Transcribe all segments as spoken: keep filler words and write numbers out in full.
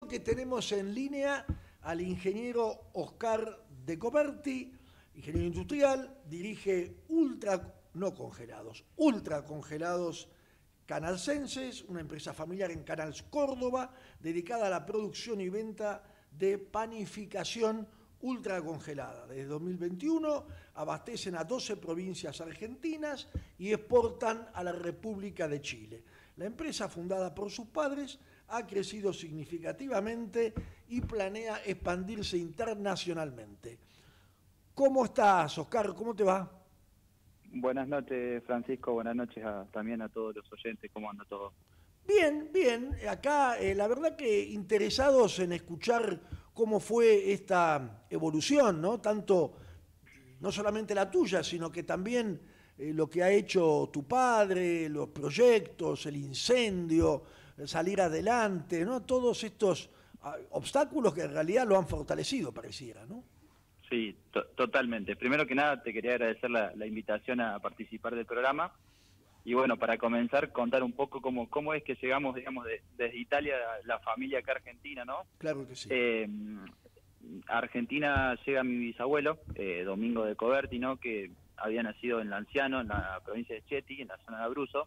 que tenemos en línea al ingeniero Oscar De Coberti, ingeniero industrial, dirige ultra, no congelados, ultra congelados canalcenses, una empresa familiar en Canals Córdoba, dedicada a la producción y venta de panificación ultracongelada. Desde dos mil veintiuno abastecen a doce provincias argentinas y exportan a la República de Chile. La empresa, fundada por sus padres, ha crecido significativamente y planea expandirse internacionalmente. ¿Cómo estás, Oscar? ¿Cómo te va? Buenas noches, Francisco. Buenas noches a, también a todos los oyentes. ¿Cómo anda todo? Bien, bien. Acá, eh, la verdad que interesados en escuchar cómo fue esta evolución, ¿no? Tanto, no solamente la tuya, sino que también eh, lo que ha hecho tu padre, los proyectos, el incendio, el salir adelante, ¿no? Todos estos ah, obstáculos que en realidad lo han fortalecido, pareciera, ¿no? Sí, to totalmente. Primero que nada, te quería agradecer la, la invitación a participar del programa. Y bueno, para comenzar, contar un poco cómo, cómo es que llegamos, digamos, de, desde Italia, la familia acá a Argentina, ¿no? Claro que sí. Eh, a Argentina llega mi bisabuelo, eh, Domingo De Coberti, ¿no? Que había nacido en Lanciano, en la provincia de Chieti, en la zona de Abruzzo,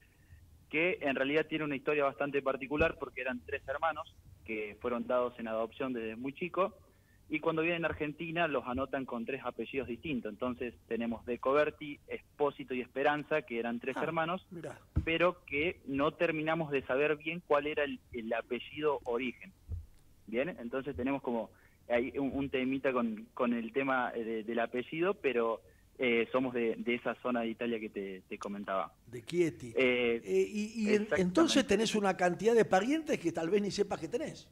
que en realidad tiene una historia bastante particular porque eran tres hermanos que fueron dados en adopción desde muy chicos. Y cuando vienen a Argentina los anotan con tres apellidos distintos. Entonces tenemos De Coberti, Espósito y Esperanza, que eran tres ah, hermanos, mirá. Pero que no terminamos de saber bien cuál era el, el apellido origen. ¿Bien? Entonces tenemos como hay un, un temita con, con el tema de, del apellido, pero eh, somos de, de esa zona de Italia que te, te comentaba. De Chieti. Eh, eh, y y en, entonces tenés una cantidad de parientes que tal vez ni sepas que tenés.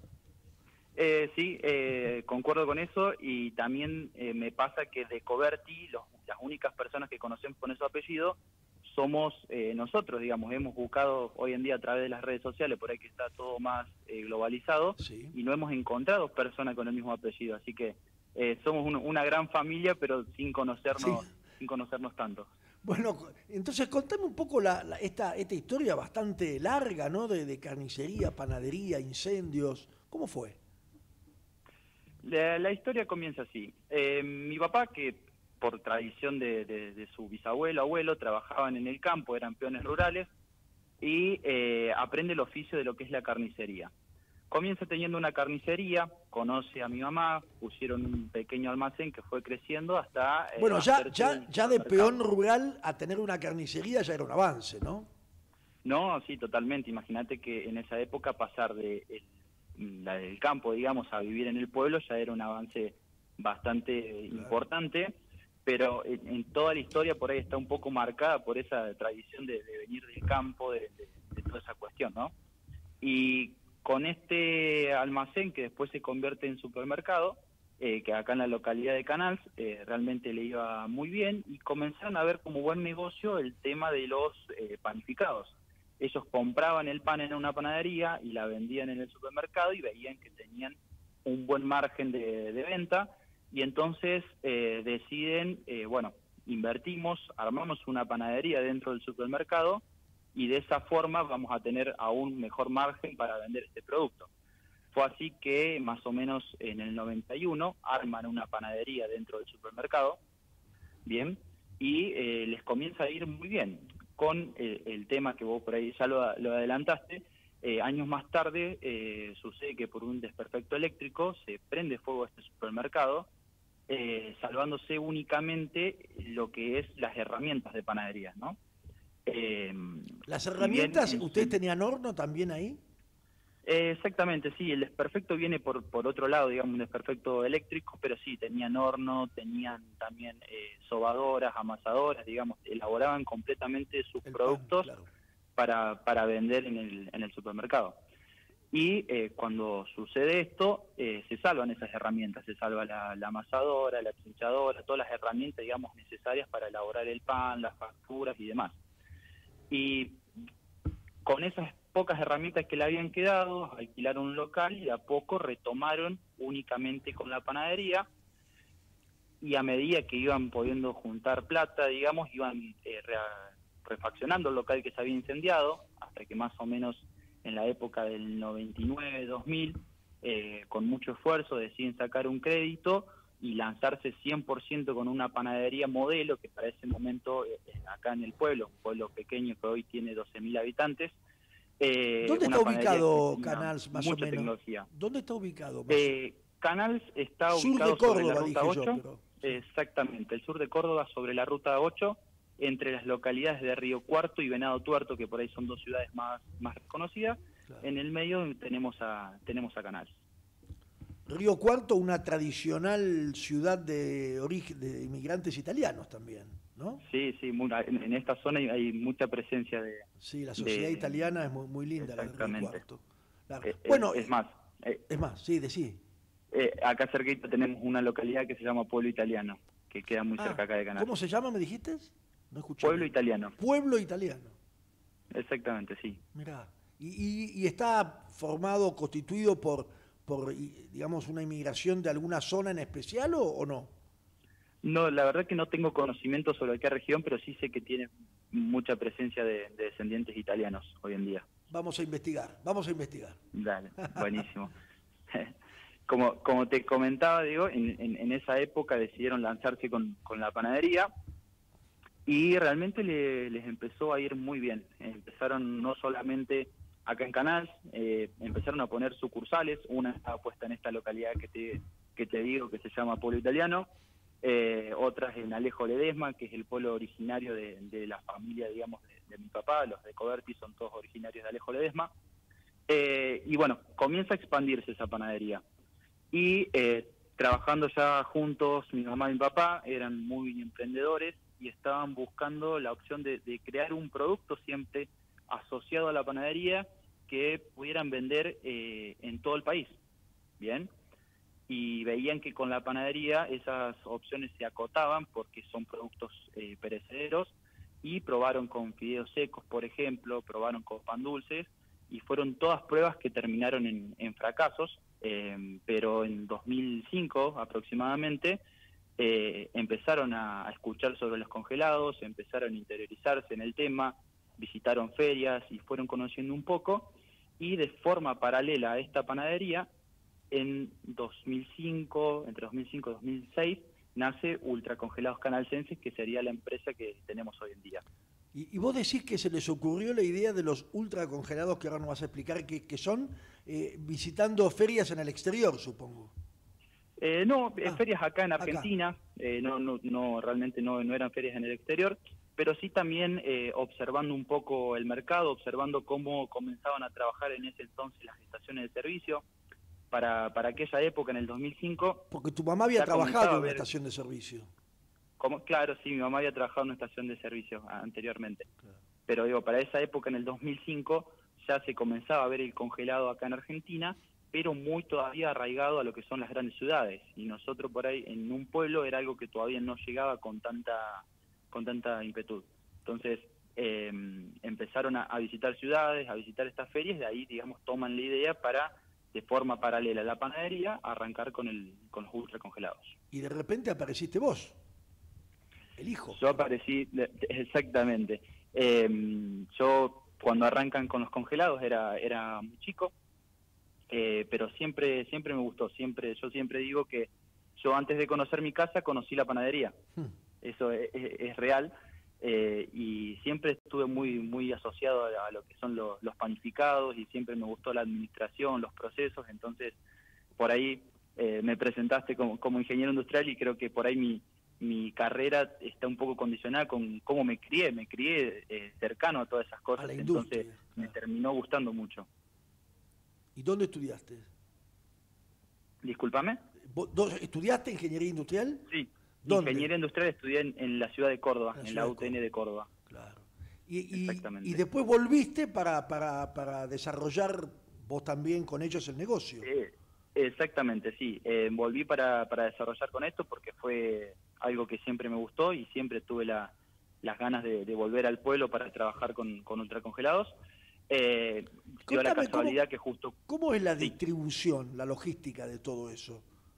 Eh, sí, eh, concuerdo con eso y también eh, me pasa que de Coberti, los, las únicas personas que conocemos con ese apellido somos eh, nosotros, digamos, hemos buscado hoy en día a través de las redes sociales, por ahí que está todo más eh, globalizado, sí. Y no hemos encontrado personas con el mismo apellido, así que eh, somos un, una gran familia, pero sin conocernos, sí. sin conocernos tanto. Bueno, entonces contame un poco la, la, esta, esta historia bastante larga, ¿no? De, de carnicería, panadería, incendios, ¿cómo fue? La, la historia comienza así. Eh, mi papá, que por tradición de, de, de su bisabuelo, abuelo, trabajaban en el campo, eran peones rurales, y eh, aprende el oficio de lo que es la carnicería. Comienza teniendo una carnicería, conoce a mi mamá, pusieron un pequeño almacén que fue creciendo hasta... Eh, bueno, ya, ya, ya de peón rural a tener una carnicería ya era un avance, ¿no? No, sí, totalmente. Imagínate que en esa época pasar de... El, la del campo, digamos, a vivir en el pueblo ya era un avance bastante claro. importante, pero en, en toda la historia por ahí está un poco marcada por esa tradición de, de venir del campo, de, de, de toda esa cuestión, ¿no? Y con este almacén que después se convierte en supermercado, eh, que acá en la localidad de Canals, eh, realmente le iba muy bien y comenzaron a ver como buen negocio el tema de los eh, panificados. Ellos compraban el pan en una panadería y la vendían en el supermercado y veían que tenían un buen margen de, de venta y entonces eh, deciden, eh, bueno, invertimos, armamos una panadería dentro del supermercado y de esa forma vamos a tener aún mejor margen para vender este producto. Fue así que más o menos en el noventa y uno arman una panadería dentro del supermercado, bien, y eh, les comienza a ir muy bien. Con el, el tema que vos por ahí ya lo, lo adelantaste, eh, años más tarde eh, sucede que por un desperfecto eléctrico se prende fuego a este supermercado, eh, salvándose únicamente lo que es las herramientas de panadería, ¿no? Eh, ¿Las herramientas, si bien, ustedes tenían horno también ahí? Eh, exactamente, sí, el desperfecto viene por por otro lado, digamos, un desperfecto eléctrico, pero sí, tenían horno, tenían también eh, sobadoras, amasadoras, digamos, elaboraban completamente sus el productos pan, claro. para para vender en el, en el supermercado. Y eh, cuando sucede esto, eh, se salvan esas herramientas, se salva la, la amasadora, la trinchadora, todas las herramientas, digamos, necesarias para elaborar el pan, las facturas y demás. Y con esas pocas herramientas que le habían quedado, alquilaron un local y de a poco retomaron únicamente con la panadería y a medida que iban pudiendo juntar plata, digamos, iban eh, re, refaccionando el local que se había incendiado, hasta que más o menos en la época del noventa y nueve, dos mil, eh, con mucho esfuerzo deciden sacar un crédito y lanzarse cien por ciento con una panadería modelo, que para ese momento, eh, acá en el pueblo, un pueblo pequeño que hoy tiene doce mil habitantes, eh, ¿Dónde una está panadería ubicado que tenía Canals, más o mucha menos? tecnología. ¿Dónde está ubicado? Más? Eh, Canals está Sur de ubicado sobre la Córdoba, ruta dije yo, ocho, pero... sí. exactamente, el sur de Córdoba sobre la ruta ocho, entre las localidades de Río Cuarto y Venado Tuerto, que por ahí son dos ciudades más, más reconocidas. Claro. En el medio tenemos a, tenemos a Canals. Río Cuarto, una tradicional ciudad de origen de inmigrantes italianos también, ¿no? Sí, sí, muy, en, en esta zona hay, hay mucha presencia de... Sí, la sociedad de, italiana es muy, muy linda, la de Río exactamente. Cuarto. Claro. Eh, es, Bueno, es más, eh, es más, sí, decí. eh, acá cerquita tenemos una localidad que se llama Pueblo Italiano, que queda muy Ah, cerca acá de Canals. ¿cómo se llama, me dijiste? No escuché. Pueblo bien. Italiano. Pueblo Italiano. Exactamente, sí. Mirá. Y, y, y está formado, constituido por, por, digamos, una inmigración de alguna zona en especial o, o no? No, la verdad que no tengo conocimiento sobre qué región, pero sí sé que tiene mucha presencia de, de descendientes italianos hoy en día. Vamos a investigar, vamos a investigar. Dale, buenísimo. Como, como te comentaba, digo, en, en, en esa época decidieron lanzarse con, con la panadería y realmente le, les empezó a ir muy bien. Empezaron no solamente acá en Canals, eh, empezaron a poner sucursales, una estaba puesta en esta localidad que te, que te digo que se llama Pueblo Italiano, eh, otras en Alejo Ledesma, que es el pueblo originario de, de la familia, digamos, de, de mi papá, los de Coberti son todos originarios de Alejo Ledesma. Eh, y bueno, comienza a expandirse esa panadería. Y eh, trabajando ya juntos, mi mamá y mi papá eran muy emprendedores y estaban buscando la opción de, de crear un producto siempre asociado a la panadería que pudieran vender eh, en todo el país. Bien. Y veían que con la panadería esas opciones se acotaban porque son productos eh, perecederos, y probaron con fideos secos, por ejemplo, probaron con pan dulces, y fueron todas pruebas que terminaron en, en fracasos, eh, pero en dos mil cinco aproximadamente eh, empezaron a, a escuchar sobre los congelados, empezaron a interiorizarse en el tema, visitaron ferias y fueron conociendo un poco, y de forma paralela a esta panadería, en dos mil cinco, entre dos mil cinco y dos mil seis, nace Ultra Congelados Canalsenses, que sería la empresa que tenemos hoy en día. Y, y vos decís que se les ocurrió la idea de los ultracongelados, que ahora nos vas a explicar qué que son, eh, visitando ferias en el exterior, supongo. Eh, no, Ah, ferias acá en acá. Argentina, eh, no, no, no, realmente no, no eran ferias en el exterior, pero sí también eh, observando un poco el mercado, observando cómo comenzaban a trabajar en ese entonces las estaciones de servicio. Para, para aquella época, en el dos mil cinco... Porque tu mamá había trabajado en una ver, estación de servicio. Como, claro, sí, mi mamá había trabajado en una estación de servicio anteriormente. Claro. Pero digo, para esa época, en el dos mil cinco, ya se comenzaba a ver el congelado acá en Argentina, pero muy todavía arraigado a lo que son las grandes ciudades. Y nosotros por ahí, en un pueblo, era algo que todavía no llegaba con tanta, con tanta impetud. Entonces, eh, empezaron a, a visitar ciudades, a visitar estas ferias, de ahí, digamos, toman la idea para, de forma paralela a la panadería, arrancar con, el, con los ultracongelados. Y de repente apareciste vos, el hijo. Yo aparecí, exactamente. Eh, yo, cuando arrancan con los congelados, era, era muy chico, eh, pero siempre, siempre me gustó. Siempre, yo siempre digo que yo, antes de conocer mi casa, conocí la panadería. Hmm. Eso es, es, es real. Eh, y siempre estuve muy muy asociado a, a lo que son los, los panificados, y siempre me gustó la administración, los procesos. Entonces, por ahí eh, me presentaste como, como ingeniero industrial, y creo que por ahí mi, mi carrera está un poco condicionada con cómo me crié. Me crié eh, cercano a todas esas cosas, entonces claro, me terminó gustando mucho. ¿Y dónde estudiaste? Discúlpame. ¿Vos estudiaste ingeniería industrial? Sí. ¿Dónde? Ingeniería industrial estudié en, en la ciudad de Córdoba, la en la U T N de Córdoba. Claro. Y, y, Exactamente. y después volviste para, para, para desarrollar vos también con ellos el negocio. Eh, exactamente, sí. Eh, volví para, para desarrollar con esto porque fue algo que siempre me gustó, y siempre tuve la, las ganas de, de volver al pueblo para trabajar con, con ultracongelados. Eh, dio la casualidad cómo, que justo... ¿Cómo es la sí. distribución, la logística de todo eso?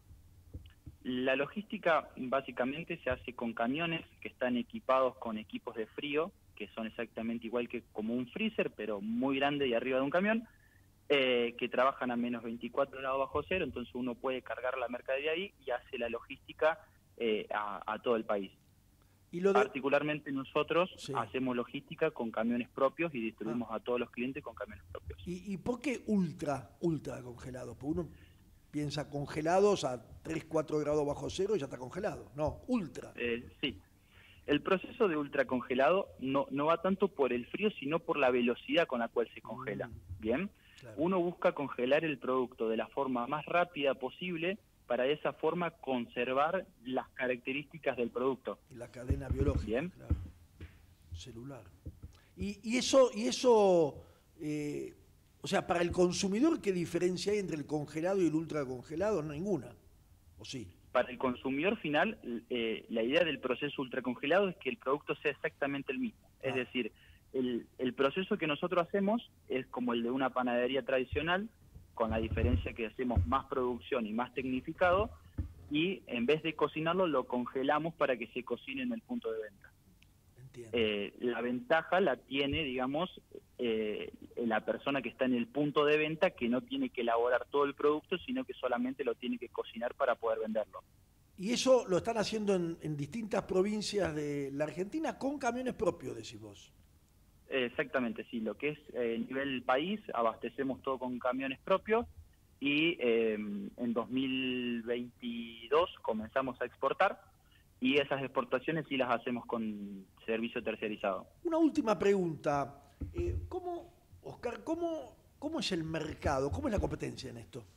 La logística básicamente se hace con camiones que están equipados con equipos de frío, que son exactamente igual que como un freezer, pero muy grande y arriba de un camión. eh, que trabajan a menos veinticuatro grados bajo cero, entonces uno puede cargar la mercadería ahí y hace la logística eh, a, a todo el país. Y lo de... Particularmente nosotros sí. hacemos logística con camiones propios y distribuimos ah. a todos los clientes con camiones propios. ¿Y, y por qué ultra, ultra congelados? Porque uno piensa congelados a tres, cuatro grados bajo cero y ya está congelado. No, ultra. Eh, sí. El proceso de ultracongelado no, no va tanto por el frío, sino por la velocidad con la cual se congela. Mm, ¿bien? Claro. Uno busca congelar el producto de la forma más rápida posible para de esa forma conservar las características del producto. La cadena biológica. ¿Bien? Claro. Celular. Y, y eso, y eso eh, o sea, para el consumidor, ¿qué diferencia hay entre el congelado y el ultracongelado? No, ninguna. ¿O sí? Para el consumidor final, eh, la idea del proceso ultracongelado es que el producto sea exactamente el mismo. Ah. Es decir, el, el proceso que nosotros hacemos es como el de una panadería tradicional, con la diferencia que hacemos más producción y más tecnificado, y en vez de cocinarlo, lo congelamos para que se cocine en el punto de venta. Eh, la ventaja la tiene, digamos, eh, la persona que está en el punto de venta, que no tiene que elaborar todo el producto, sino que solamente lo tiene que cocinar para poder venderlo. Y eso lo están haciendo en, en distintas provincias de la Argentina con camiones propios, decís vos. Eh, exactamente, sí. Lo que es eh, nivel país, abastecemos todo con camiones propios y eh, en dos mil veintidós comenzamos a exportar. Y esas exportaciones sí las hacemos con servicio terciarizado. Una última pregunta. Eh, ¿Cómo, Oscar, cómo, cómo es el mercado? ¿Cómo es la competencia en esto?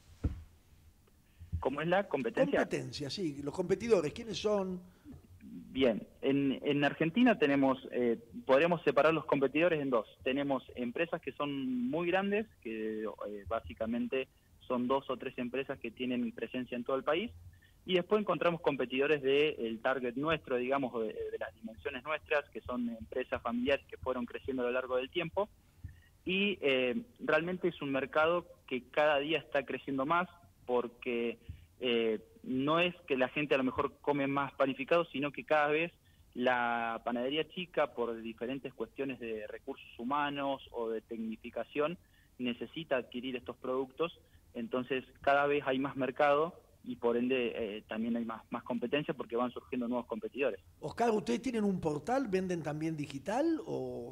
¿Cómo es la competencia? Competencia, sí. Los competidores, ¿quiénes son? Bien. En, en Argentina tenemos, eh, podríamos separar los competidores en dos. Tenemos empresas que son muy grandes, que eh, básicamente son dos o tres empresas que tienen presencia en todo el país. Y después encontramos competidores del target nuestro, digamos, de, de las dimensiones nuestras, que son empresas familiares que fueron creciendo a lo largo del tiempo. Y eh, realmente es un mercado que cada día está creciendo más, porque eh, no es que la gente a lo mejor come más panificado, sino que cada vez la panadería chica, por diferentes cuestiones de recursos humanos o de tecnificación, necesita adquirir estos productos. Entonces cada vez hay más mercado y por ende eh, también hay más, más competencia porque van surgiendo nuevos competidores. Oscar, ¿ustedes tienen un portal? ¿Venden también digital o...?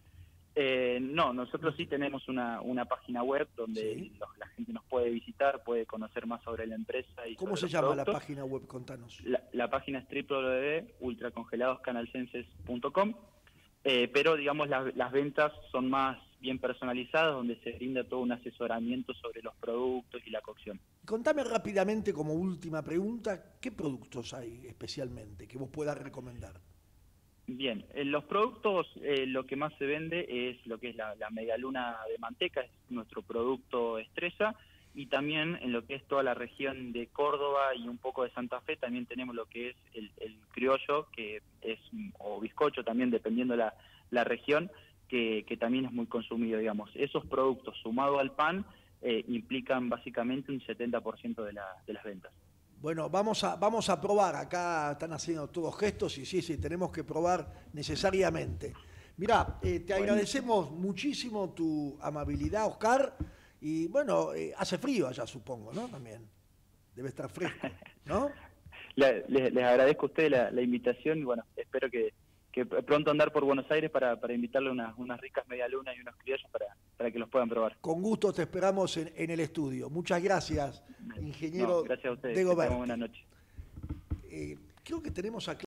Eh, no, nosotros sí tenemos una, una página web donde ¿sí? los, la gente nos puede visitar, puede conocer más sobre la empresa. Y ¿Cómo se llama productos. La página web? Contanos. La, la página es doble u doble u doble u punto ultracongelados canalcenses punto com, eh, pero digamos la, las ventas son más bien personalizadas, donde se brinda todo un asesoramiento sobre los productos y la cocción. Contame rápidamente, como última pregunta, ¿qué productos hay especialmente que vos puedas recomendar? Bien, en los productos eh, lo que más se vende es lo que es la, la medialuna de manteca, es nuestro producto estrella, y también en lo que es toda la región de Córdoba y un poco de Santa Fe también tenemos lo que es el, el criollo, que es, o bizcocho también, dependiendo la, la región, que, que también es muy consumido, digamos. Esos productos sumados al pan eh, implican básicamente un setenta por ciento de, la, de las ventas. Bueno, vamos a, vamos a probar. Acá están haciendo todos gestos y sí, sí, tenemos que probar necesariamente. Mirá, eh, te bueno. agradecemos muchísimo tu amabilidad, Oscar. Y bueno, eh, hace frío allá, supongo, ¿no? También. Debe estar fresco, ¿no? les, les agradezco a ustedes la, la invitación y bueno, espero que, que pronto andar por Buenos Aires para, para invitarle unas, unas ricas medialunas y unos criollos para, para que los puedan probar. Con gusto te esperamos en, en el estudio. Muchas gracias, ingeniero. No, gracias a ustedes. Dagoberti. Buenas noches. Eh, creo que tenemos acá